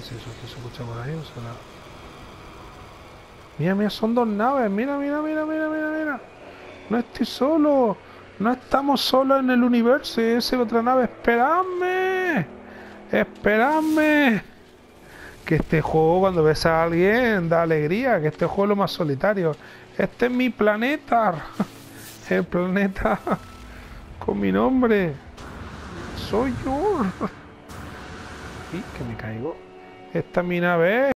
es eso? ¿Qué se escucha por ahí? O sea, mira, mira, son dos naves. Mira, mira, mira, mira, mira, mira. No estoy solo. No estamos solos en el universo. Esa es otra nave. ¡Esperadme! ¡Esperadme! Que este juego, cuando ves a alguien, da alegría. Que este juego es lo más solitario. Este es mi planeta. El planeta con mi nombre. Soy yo. Y que me caigo. Esta es mi nave.